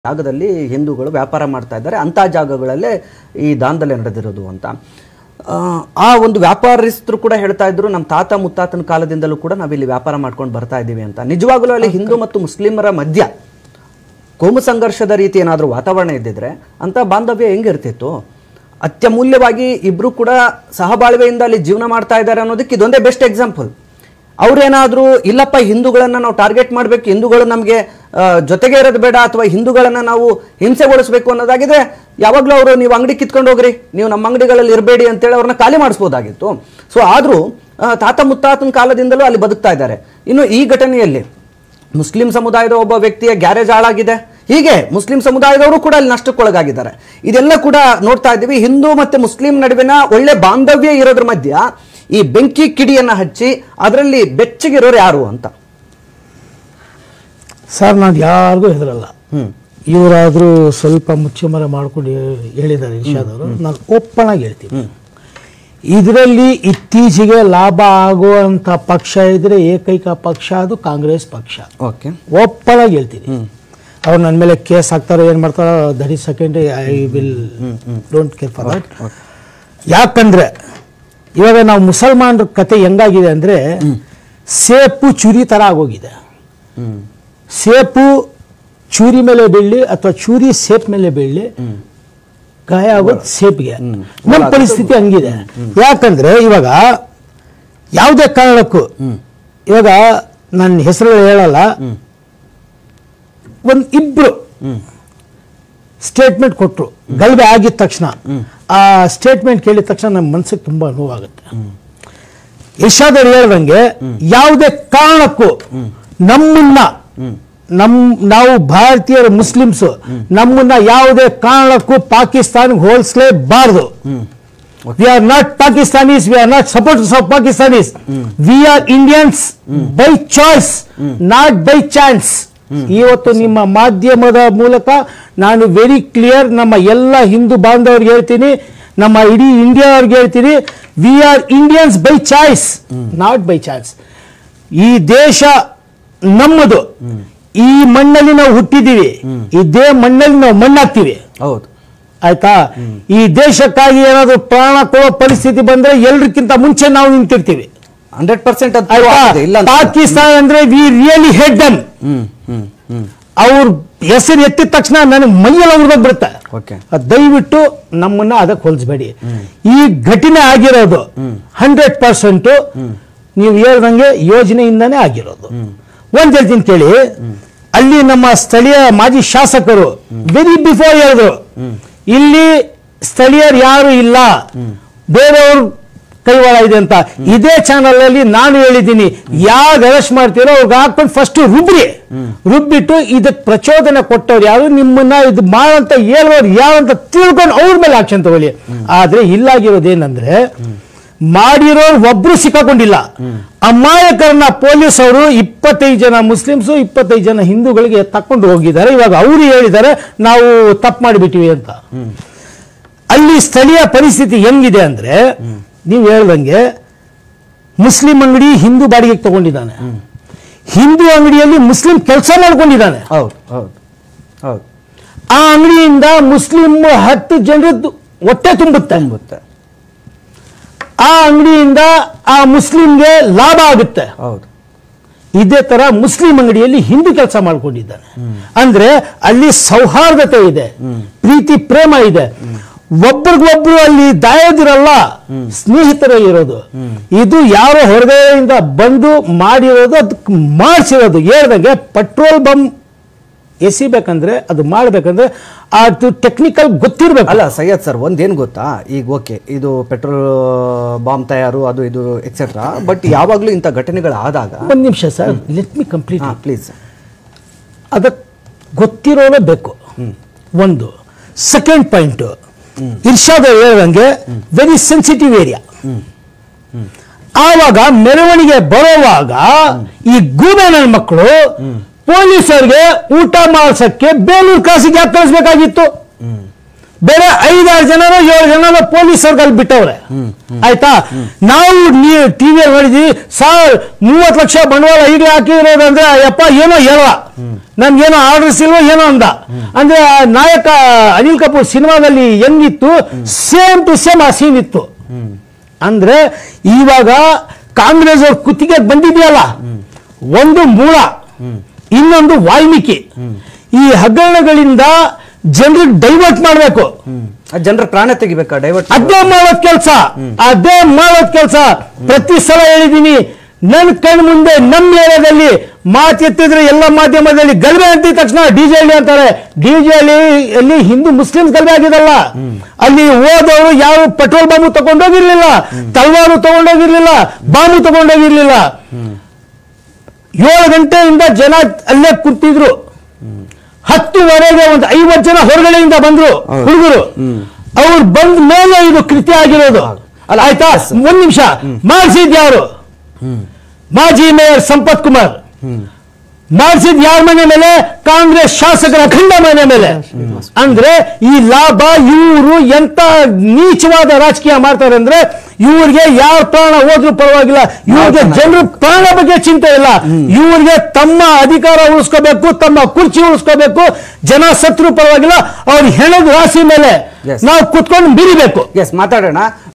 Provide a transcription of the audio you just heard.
ಜಾಗದಲ್ಲಿ ಹಿಂದೂಗಳು ವ್ಯಾಪಾರ ಮಾಡ್ತಾ ಇದ್ದಾರೆ ಅಂತ ಜಾಗಗಳಲ್ಲೇ ಈ ದಾಂಧಲೆ ನಡೆದಿರೋದು ಅಂತ ಆ ಒಂದು ವ್ಯಾಪಾರಸ್ಥರು ಕೂಡ ಹೇಳ್ತಾ ಇದ್ರು ನಮ್ಮ ತಾತ ಮುತ್ತಾತನ ಕಾಲದಿಂದಲೂ ಕೂಡ ನಾವು ಇಲ್ಲಿ ವ್ಯಾಪಾರ ಮಾಡ್ಕೊಂಡು ಬರ್ತಾ ಇದ್ದೀವಿ ಅಂತ ನಿಜವಾಗಲೂ ಅಲ್ಲಿ ಹಿಂದೂ ಮತ್ತು ಮುಸ್ಲಿಮರ ಮಧ್ಯ ಕೋಮು ಸಂಘರ್ಷದ ರೀತಿ ಏನಾದರೂ ವಾತಾವರಣ ಇದ್ದಿದ್ರೆ ಅಂತ ಬಾಂಧವ್ಯ ಹೆಂಗಿರ್ತಿತ್ತು ಅತ್ಯಮೂಲ್ಯವಾಗಿ ಇಬ್ರು ಕೂಡ ಸಹಬಾಳ್ವೆಯಿಂದ ಅಲ್ಲಿ ಜೀವನ ಮಾಡ್ತಾ ಇದ್ದಾರೆ ಅನ್ನೋದಕ್ಕೆ ಇದೊಂದೇ ಬೆಸ್ಟ್ ಎಕ್ಸಾಂಪಲ್ ಅವ್ರೇನಾದರೂ ಇಲ್ಲಪ್ಪ ಹಿಂದೂಗಳನ್ನು ನಾವು ಟಾರ್ಗೆಟ್ ಮಾಡಬೇಕು ಹಿಂದೂಗಳು ನಮಗೆ ಜೊತೆಗೆ ಇರೋದು ಬೇಡ ಅಥವಾ ಹಿಂದೂಗಳನ್ನು ನಾವು ಹಿಂಸೆಗೊಳಿಸಬೇಕು ಅನ್ನೋದಾಗಿದ್ರೆ ಯಾವಾಗಲೂ ಅವರು ನೀವು ಅಂಗಡಿ ಕಿತ್ಕೊಂಡು ಹೋಗ್ರಿ ನೀವು ನಮ್ಮ ಅಂಗಡಿಗಳಲ್ಲಿ ಇರಬೇಡಿ ಅಂತೇಳಿ ಅವ್ರನ್ನ ಖಾಲಿ ಮಾಡಿಸ್ಬೋದಾಗಿತ್ತು ಸೊ ಆದರೂ ತಾತ ಮುತ್ತಾತನ ಕಾಲದಿಂದಲೂ ಅಲ್ಲಿ ಬದುಕ್ತಾ ಇದ್ದಾರೆ ಇನ್ನು ಈ ಘಟನೆಯಲ್ಲಿ ಮುಸ್ಲಿಂ ಸಮುದಾಯದ ಒಬ್ಬ ವ್ಯಕ್ತಿಯ ಗ್ಯಾರೇಜ್ ಹಾಳಾಗಿದೆ ಹೀಗೆ ಮುಸ್ಲಿಂ ಸಮುದಾಯದವರು ಕೂಡ ಅಲ್ಲಿ ನಷ್ಟಕ್ಕೊಳಗಾಗಿದ್ದಾರೆ ಇದೆಲ್ಲ ಕೂಡ ನೋಡ್ತಾ ಇದ್ದೀವಿ ಹಿಂದೂ ಮತ್ತು ಮುಸ್ಲಿಂ ನಡುವಿನ ಒಳ್ಳೆ ಬಾಂಧವ್ಯ ಇರೋದ್ರ ಮಧ್ಯ ಈ ಬೆಂಕಿ ಕಿಡಿಯನ್ನು ಹಚ್ಚಿ ಅದರಲ್ಲಿ ಬೆಚ್ಚಗಿರೋರು ಯಾರು ಅಂತ ಸರ್ ನಾನು ಯಾರಿಗೂ ಹೆದರಲ್ಲ ಇವರಾದರೂ ಸ್ವಲ್ಪ ಮುಚ್ಚುಮರೆ ಮಾಡ್ಕೊಂಡು ಹೇಳಿದ್ದಾರೆ ಇರ್ಷಾದವರು ನಾನು ಓಪನ್ ಆಗಿ ಹೇಳ್ತೀನಿ ಇದರಲ್ಲಿ ಇತ್ತೀಚೆಗೆ ಲಾಭ ಆಗುವಂಥ ಪಕ್ಷ ಇದ್ರೆ ಏಕೈಕ ಪಕ್ಷ ಅದು ಕಾಂಗ್ರೆಸ್ ಪಕ್ಷ ಓಕೆ ಓಪನ್ ಆಗಿ ಹೇಳ್ತೀನಿ ಅವ್ರು ನನ್ನ ಮೇಲೆ ಕೇಸ್ ಹಾಕ್ತಾರೋ ಏನು ಮಾಡ್ತಾರೋ that is second I will don't care for that ಯಾಕಂದ್ರೆ ಇವಾಗ ನಾವು ಮುಸಲ್ಮಾನರ ಕತೆ ಹೆಂಗಾಗಿದೆ ಅಂದ್ರೆ ಸೇಪು ಚೂರಿ ತರ ಆಗೋಗಿದೆ ಸೇಪು ಚೂರಿ ಮೇಲೆ ಬೀಳಲಿ ಅಥವಾ ಚೂರಿ ಸೇಪ್ ಮೇಲೆ ಬೀಳಲಿ ಗಾಯ ಆಗೋದು ಸೇಪ್ಗೆ ನಮ್ಮ ಪರಿಸ್ಥಿತಿ ಹಂಗಿದೆ ಯಾಕಂದ್ರೆ ಇವಾಗ ಯಾವುದೇ ಕಾರಣಕ್ಕೂ ಇವಾಗ ನನ್ನ ಹೆಸರುಗಳು ಹೇಳಲ್ಲ ಇಬ್ರು ಸ್ಟೇಟ್ಮೆಂಟ್ ಕೊಟ್ಟರು ಗಲಭೆ ಆಗಿದ ತಕ್ಷಣ ಆ ಸ್ಟೇಟ್ಮೆಂಟ್ ಕೇಳಿದ ತಕ್ಷಣ ನಮ್ಮ ಮನಸ್ಸಿಗೆ ತುಂಬಾ ನೋವಾಗುತ್ತೆ ಇರ್ಷಾದವ್ರು ಹೇಳ್ದಂಗೆ ಯಾವುದೇ ಕಾರಣಕ್ಕೂ ನಮ್ಮನ್ನ ನಾವು ಭಾರತೀಯರು ಮುಸ್ಲಿಮ್ಸ್ ನಮ್ಮನ್ನ ಯಾವುದೇ ಕಾರಣಕ್ಕೂ ಪಾಕಿಸ್ತಾನ್ಗೆ ಹೋಲಿಸಲೇಬಾರದು we are not Pakistanis, we are not supporters of Pakistanis, we are Indians by choice, not by chance. ಇವತ್ತು ನಿಮ್ಮ ಮಾಧ್ಯಮದ ಮೂಲಕ ನಾನು ವೆರಿ ಕ್ಲಿಯರ್ ನಮ್ಮ ಎಲ್ಲ ಹಿಂದೂ ಬಾಂಧವರಿಗೆ ಹೇಳ್ತೀನಿ ನಮ್ಮ ಇಡೀ ಇಂಡಿಯಾ ಅವ್ರಿಗೆ ಹೇಳ್ತೀನಿ we are Indians by choice not by chance ಈ ದೇಶ ನಮ್ಮದು ಈ ಮಣ್ಣಲ್ಲಿ ನಾವು ಹುಟ್ಟಿದ್ದೀವಿ ಇದೇ ಮಣ್ಣಲ್ಲಿ ನಾವು ಮಣ್ಣಾಗ್ತೀವಿ ಹೌದು ಆಯ್ತಾ ಈ ದೇಶಕ್ಕಾಗಿ ಏನಾದರೂ ಪ್ರಾಣ ಕೊಡೋ ಪರಿಸ್ಥಿತಿ ಬಂದ್ರೆ ಎಲ್ರಿಗಿಂತ ಮುಂಚೆ ನಾವು ನಿಂತಿರ್ತೀವಿ 100% ಪಾಕಿಸ್ತಾನ ಅಂದ್ರೆ ವಿ ರಿಯಲಿ ಹೇಟ್ ದಮ್ ಅವ್ರ ಹೆಸರು ಎತ್ತಿದ ತಕ್ಷಣ ನನಗೆ ಮೈಯಲ್ಲಿ ಅವ್ರದಾಗ ಬರುತ್ತೆ ದಯವಿಟ್ಟು ನಮ್ಮನ್ನ ಅದಕ್ಕೆ ಹೋಲಿಸಬೇಡಿ ಈ ಘಟನೆ ಆಗಿರೋದು 100% ನೀವು ಹೇಳ್ದಂಗೆ ಯೋಜನೆಯಿಂದಾನೇ ಆಗಿರೋದು ಒಂದ್ ಹೇಳ್ತೀನಿ ಕೇಳಿ ಅಲ್ಲಿ ನಮ್ಮ ಸ್ಥಳೀಯ ಮಾಜಿ ಶಾಸಕರು ವೆರಿ ಬಿಫೋರ್ ಹೇಳಿದ್ರು ಇಲ್ಲಿ ಸ್ಥಳೀಯರು ಯಾರು ಇಲ್ಲ ಬೇರೆಯವರು ಕೈವಾಡ ಇದೆ ಅಂತ ಇದೇ ಚಾನಲ್ ಅಲ್ಲಿ ನಾನು ಹೇಳಿದ್ದೀನಿ ಯಾರು ಅರೆಸ್ಟ್ ಮಾಡ್ತೀರೋ ಅವ್ರಿಗೆ ಹಾಕೊಂಡು ಫಸ್ಟ್ ರುಬ್ಬಿಟ್ಟು ಇದಕ್ಕೆ ಪ್ರಚೋದನೆ ಕೊಟ್ಟವ್ರು ಯಾರು ನಿಮ್ಮನ್ನ ಇದು ಮಾಡಂತ ಹೇಳೋರು ಯಾರು ಅಂತ ತಿಳ್ಕೊಂಡು ಅವ್ರ ಮೇಲೆ ಆಕ್ಷನ್ ತಗೊಳ್ಳಿ ಆದ್ರೆ ಇಲ್ಲಾಗಿರೋದೇನಂದ್ರೆ ಮಾಡಿರೋರು ಒಬ್ರು ಸಿಕ್ಕಾಕೊಂಡಿಲ್ಲ ಅಮಾಯಕರನ್ನ ಪೊಲೀಸ್ ಅವರು 25 ಜನ ಮುಸ್ಲಿಮ್ಸ್ 25 ಜನ ಹಿಂದೂಗಳಿಗೆ ತಕೊಂಡು ಹೋಗಿದ್ದಾರೆ ಇವಾಗ ಅವರು ಹೇಳಿದ್ದಾರೆ ನಾವು ತಪ್ಪು ಮಾಡಿಬಿಟ್ಟಿವಿ ಅಂತ ಅಲ್ಲಿ ಸ್ಥಳೀಯ ಪರಿಸ್ಥಿತಿ ಹೆಂಗಿದೆ ಅಂದ್ರೆ ನೀವು ಹೇಳ್ದಂಗೆ ಮುಸ್ಲಿಂ ಅಂಗಡಿ ಹಿಂದೂ ಬಾಡಿಗೆಗೆ ತಗೊಂಡಿದ್ದಾನೆ ಹಿಂದೂ ಅಂಗಡಿಯಲ್ಲಿ ಮುಸ್ಲಿಂ ಕೆಲಸ ಮಾಡ್ಕೊಂಡಿದ್ದಾನೆ ಆ ಅಂಗಡಿಯಿಂದ ಮುಸ್ಲಿಂ 10 ಜನರದ್ದು ಹೊಟ್ಟೆ ತುಂಬುತ್ತೆ ಆ ಅಂಗಡಿಯಿಂದ ಆ ಮುಸ್ಲಿಂಗೆ ಲಾಭ ಆಗುತ್ತೆ ಇದೇ ತರ ಮುಸ್ಲಿಂ ಅಂಗಡಿಯಲ್ಲಿ ಹಿಂದೂ ಕೆಲಸ ಮಾಡ್ಕೊಂಡಿದ್ದಾನೆ ಅಂದ್ರೆ ಅಲ್ಲಿ ಸೌಹಾರ್ದತೆ ಇದೆ ಪ್ರೀತಿ ಪ್ರೇಮ ಇದೆ ಒಬ್ರಿಗೊಬ್ರು ಅಲ್ಲಿ ದಾಯದಿರಲ್ಲ ಸ್ನೇಹಿತರ ಇರೋದು ಇದು ಯಾರೋ ಹೊರಗಡೆಯಿಂದ ಬಂದು ಮಾಡಿರೋದು ಅದಕ್ಕೆ ಮಾಡಿಸಿರೋದು ಹೇಳ್ದಂಗೆ ಪೆಟ್ರೋಲ್ ಬಂಪ್ ಎಸಿಬೇಕಂದ್ರೆ ಅದು ಮಾಡಬೇಕಂದ್ರೆ ಅದು ಟೆಕ್ನಿಕಲ್ ಗೊತ್ತಿರ್ಬೇಕು ಅಲ್ಲ ಸೈಯದ್ ಸರ್ ಒಂದೇನು ಗೊತ್ತಾ ಈಗ ಓಕೆ ಇದು ಪೆಟ್ರೋಲ್ ಬಾಂಬ್ ತಯಾರು ಅದು ಇದು ಎಕ್ಸೆಟ್ರಾ ಬಟ್ ಯಾವಾಗಲೂ ಇಂಥ ಘಟನೆಗಳಾದಾಗ ಒಂದು ನಿಮಿಷ sir let me complete please ಅದಕ್ಕೆ ಗೊತ್ತಿರೋದೇ ಬೇಕು ಒಂದು ಸೆಕೆಂಡ್ ಪಾಯಿಂಟ್ ಇರ್ಷಾದ್ ಹೇಳ್ದಂಗೆ ವೆರಿ ಸೆನ್ಸಿಟಿವ್ ಏರಿಯಾ ಆವಾಗ ಮೆರವಣಿಗೆ ಬರುವಾಗ ಈ ಗೂಬೆ ನನ್ನ ಮಕ್ಕಳು ಪೊಲೀಸರಿಗೆ ಊಟ ಮಾಡಿಸಕ್ಕೆ ಬೇಲೂರು ಕ್ರಾಸಿಗೆ ಯಾಕೆ ಕಳಿಸ್ಬೇಕಾಗಿತ್ತು ಬೇರೆ 5-6 ಜನನೋ 7 ಜನನೋ ಪೊಲೀಸರ್ಗೆ ಅಲ್ಲಿ ಬಿಟ್ಟವ್ರೆ. ಆಯ್ತಾ, ನಾವು ಟಿವಿ ನೋಡಿದ್ವಿ, 30 ಲಕ್ಷ ಬಂಡವಾಳ ಈಗಲೇ ಹಾಕಿರೋದಂದ್ರೆ ಯಪ್ಪ ಏನೋ ಹೇಳುವ, ನನ್ಗೇನೋ ಆರ್ಡರ್ಸ್ ಇಲ್ವೋ ಏನೋ ಅಂದ. ಅಂದ್ರೆ ನಾಯಕ ಅನಿಲ್ ಕಪೂರ್ ಸಿನಿಮಾದಲ್ಲಿ ಹೆಂಗಿತ್ತು, ಸೇಮ್ ಟು ಸೇಮ್ ಆ ಸೀನ್ ಇತ್ತು. ಅಂದ್ರೆ ಇವಾಗ ಕಾಂಗ್ರೆಸ್ ಅವ್ರ ಕುತ್ತಿಗೆ ಬಂದಿದೆಯಲ್ಲ, ಒಂದು ಮೂಳ, ಇನ್ನೊಂದು ವಾಲ್ಮೀಕಿ. ಈ ಹಗರಣಗಳಿಂದ ಜನರಿಗೆ ಡೈವರ್ಟ್ ಮಾಡಬೇಕು, ಜನರ ಪ್ರಾಣ ತೆಗಿಬೇಕಾ, ಡೈವರ್ಟ್ ಅದೇ ಮಾಡೋದ್ ಕೆಲಸ. ಪ್ರತಿ ಸಲ ಹೇಳಿದೀನಿ, ನನ್ನ ಕಣ್ ಮುಂದೆ ನಮ್ಮ ಏರಿಯಾದಲ್ಲಿ ಮಾತೆತ್ತಿದ್ರೆ ಎಲ್ಲ ಮಾಧ್ಯಮದಲ್ಲಿ ಗಲಭೆ ಅಂತಿದ ತಕ್ಷಣ ಡಿಜೆಹಳ್ಳಿ ಅಂತಾರೆ. ಡಿಜೆಹಳ್ಳಿಯಲ್ಲಿ ಹಿಂದೂ ಮುಸ್ಲಿಮ್ಸ್ ಗಲಭೆ ಆಗಿದಲ್ಲ, ಅಲ್ಲಿ ಹೋದವರು ಯಾರು ಪೆಟ್ರೋಲ್ ಬಾಂಬು ತಗೊಂಡೋಗಿರ್ಲಿಲ್ಲ, ತಲವಾರು ತಗೊಂಡೋಗಿರ್ಲಿಲ್ಲ, ಬಾಂಬು ತಗೊಂಡೋಗಿರ್ಲಿಲ್ಲ. 7 ಗಂಟೆಯಿಂದ ಜನ ಅಲ್ಲೇ ಕೂತಿದ್ರು. 10:15 ಒಂದು 50 ಜನ ಹೊರಗಡೆಯಿಂದ ಬಂದ್ರು ಹುಡುಗರು. ಅವ್ರು ಬಂದ ಮೇಲೆ ಇದು ಕೃತ್ಯ ಆಗಿರೋದು. ಆಯ್ತಾ, 1 ನಿಮಿಷ. ಮಾಡಿಸಿದ್ ಯಾರು? ಮಾಜಿ ಮೇಯರ್ ಸಂಪತ್ ಕುಮಾರ್. ಮಾಡಿಸಿದ್ ಯಾರ ಮನೆ ಮೇಲೆ? ಕಾಂಗ್ರೆಸ್ ಶಾಸಕರ ಅಖಂಡ ಮನೆ ಮೇಲೆ. ಅಂದ್ರೆ ಈ ಲಾಭ, ಇವರು ಎಂತ ನೀಚವಾದ ರಾಜಕೀಯ ಮಾಡ್ತಾರೆ ಅಂದ್ರೆ, ಇವ್ರಿಗೆ ಯಾರ ಪ್ರಾಣ ಹೋದ್ರೂ ಪರವಾಗಿಲ್ಲ, ಇವ್ರಿಗೆ ಜನರ ಪ್ರಾಣ ಬಗ್ಗೆ ಚಿಂತೆ ಇಲ್ಲ. ಇವ್ರಿಗೆ ತಮ್ಮ ಅಧಿಕಾರ ಉಳಿಸ್ಕೋಬೇಕು, ತಮ್ಮ ಕುರ್ಚಿ ಉಳಿಸ್ಕೋಬೇಕು. ಜನ ಸತ್ರು ಪರವಾಗಿಲ್ಲ, ಅವ್ರ ಹೆಣದ ರಾಶಿ ಮೇಲೆ ನಾವು ಕುತ್ಕೊಂಡು ಬಿರಿಬೇಕು. ಮಾತಾಡೋಣ.